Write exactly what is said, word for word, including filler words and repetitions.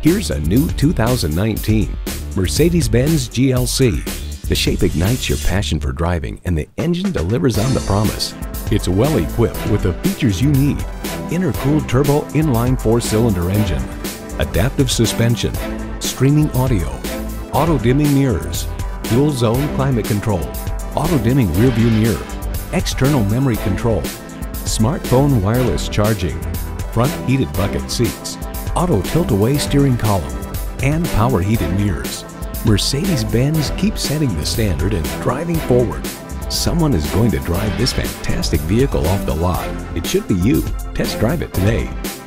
Here's a new two thousand nineteen Mercedes-Benz G L C. The shape ignites your passion for driving and the engine delivers on the promise. It's well equipped with the features you need. Intercooled turbo inline four-cylinder engine, adaptive suspension, streaming audio, auto-dimming mirrors, dual-zone climate control, auto-dimming rearview mirror, external memory control, smartphone wireless charging, front heated bucket seats, auto tilt-away steering column, and power heated mirrors. Mercedes-Benz keeps setting the standard and driving forward. Someone is going to drive this fantastic vehicle off the lot. It should be you. Test drive it today.